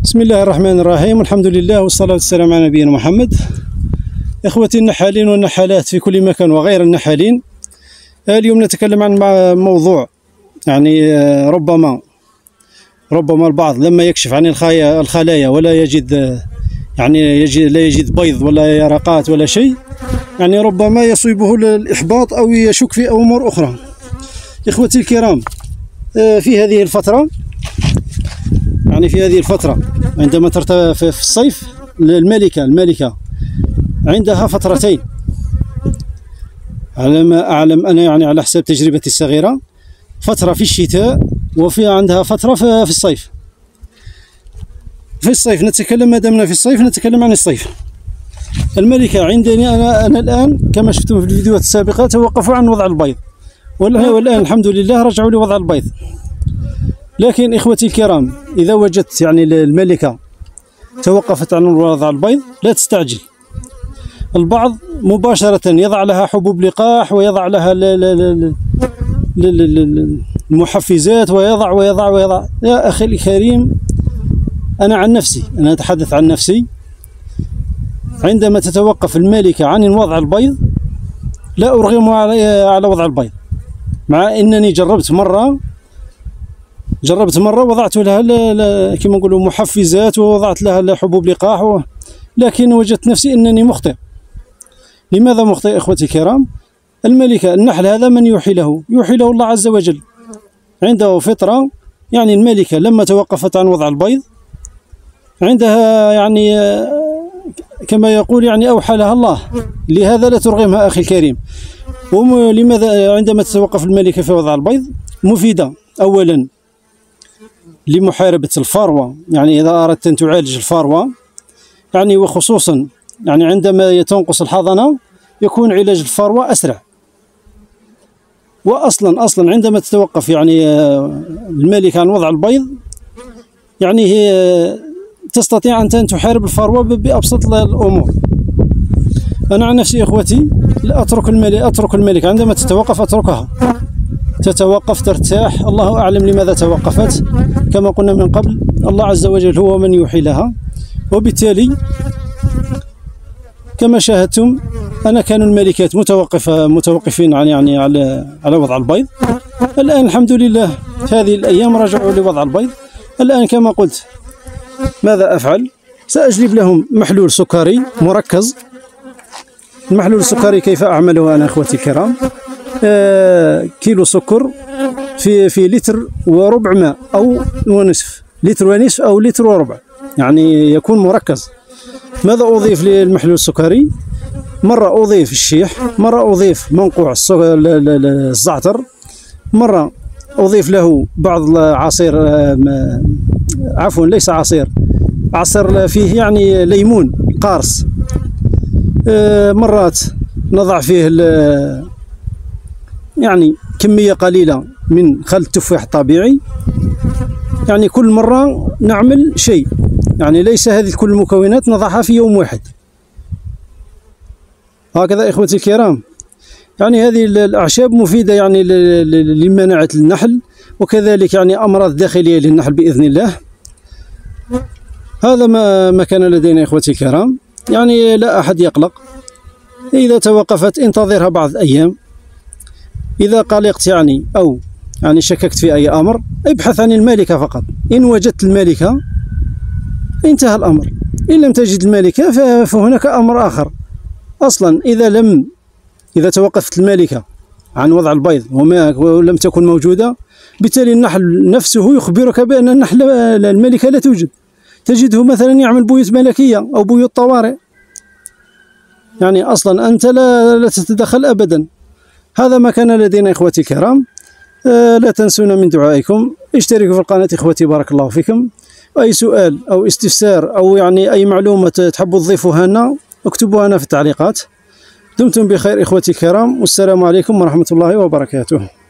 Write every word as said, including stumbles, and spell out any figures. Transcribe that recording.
بسم الله الرحمن الرحيم، والحمد لله والصلاة والسلام على نبينا محمد. إخوتي النحالين والنحالات في كل مكان وغير النحالين، اليوم نتكلم عن موضوع يعني ربما ربما البعض لما يكشف عن الخلايا ولا يجد يعني يجد لا يجد بيض ولا يرقات ولا شيء، يعني ربما يصيبه الإحباط أو يشك في أمور أخرى. إخوتي الكرام، في هذه الفترة يعني في هذه الفترة عندما ترتفع في الصيف، الملكة الملكة عندها فترتين على ما أعلم أنا، يعني على حسب تجربتي الصغيرة، فترة في الشتاء وفي عندها فترة في الصيف. في الصيف نتكلم، ما دامنا في الصيف نتكلم عن الصيف. الملكة عندني أنا أنا الآن كما شفتم في الفيديوهات السابقة توقفوا عن وضع البيض، والآن الحمد لله رجعوا لوضع البيض. لكن إخوتي الكرام، إذا وجدت يعني الملكة توقفت عن وضع البيض لا تستعجل. البعض مباشرة يضع لها حبوب لقاح ويضع لها المحفزات ويضع ويضع ويضع. يا أخي الكريم، أنا عن نفسي، أنا أتحدث عن نفسي، عندما تتوقف الملكة عن وضع البيض لا أرغم على وضع البيض، مع أنني جربت مرة جربت مرة وضعت لها كما نقولوا محفزات ووضعت لها حبوب لقاح و... لكن وجدت نفسي أنني مخطئ. لماذا مخطئ إخوتي الكرام؟ الملكة النحل هذا من يوحي له؟ يوحي له الله عز وجل، عنده فطرة. يعني الملكة لما توقفت عن وضع البيض عندها يعني كما يقول يعني أوحى لها الله، لهذا لا ترغمها أخي الكريم. ولماذا عندما تتوقف الملكة في وضع البيض؟ مفيدة أولا لمحاربة الفروة، يعني إذا أردت أن تعالج الفروة يعني وخصوصا يعني عندما تنقص الحضانة يكون علاج الفروة أسرع. وأصلا أصلا عندما تتوقف يعني الملكة عن وضع البيض يعني هي تستطيع أن تحارب الفروة بأبسط الأمور. أنا عن نفسي إخوتي أترك الملكة أترك الملكة عندما تتوقف أتركها تتوقف ترتاح، الله أعلم لماذا توقفت. كما قلنا من قبل، الله عز وجل هو من يوحي لها. وبالتالي كما شاهدتم أنا كانوا الملكات متوقفة متوقفين عن يعني على على وضع البيض. الآن الحمد لله في هذه الأيام رجعوا لوضع البيض. الآن كما قلت ماذا أفعل؟ سأجلب لهم محلول سكري مركز. المحلول السكري كيف أعمله أنا إخوتي الكرام؟ آه كيلو سكر في في لتر وربع ماء أو ونصف، لتر ونصف أو لتر وربع، يعني يكون مركز. ماذا أضيف للمحلول السكري؟ مرة أضيف الشيح، مرة أضيف منقوع الزعتر، مرة أضيف له بعض عصير آه عفوا ليس عصير عصير فيه يعني ليمون قارص. آه مرات نضع فيه يعني كمية قليلة من خل التفاح الطبيعي. يعني كل مرة نعمل شيء، يعني ليس هذه كل المكونات نضعها في يوم واحد. هكذا إخوتي الكرام، يعني هذه الأعشاب مفيدة يعني لمناعة النحل، وكذلك يعني أمراض داخلية للنحل بإذن الله. هذا ما ما كان لدينا إخوتي الكرام، يعني لا أحد يقلق. إذا توقفت انتظرها بعض الأيام. إذا قلقت يعني أو يعني شككت في أي أمر ابحث عن الملكة فقط. إن وجدت الملكة انتهى الأمر، إن لم تجد الملكة فهناك أمر آخر. أصلا إذا لم إذا توقفت الملكة عن وضع البيض وما ولم تكن موجودة، بالتالي النحل نفسه يخبرك بأن النحل الملكة لا توجد. تجده مثلا يعمل بيوت ملكية أو بيوت طوارئ، يعني أصلا أنت لا, لا تتدخل أبدا. هذا ما كان لدينا إخوتي الكرام. آه لا تنسونا من دعائكم، اشتركوا في القناة إخوتي بارك الله فيكم. أي سؤال أو استفسار أو يعني أي معلومة تحبوا تضيفوها لنا اكتبوها لنا في التعليقات. دمتم بخير إخوتي الكرام، والسلام عليكم ورحمة الله وبركاته.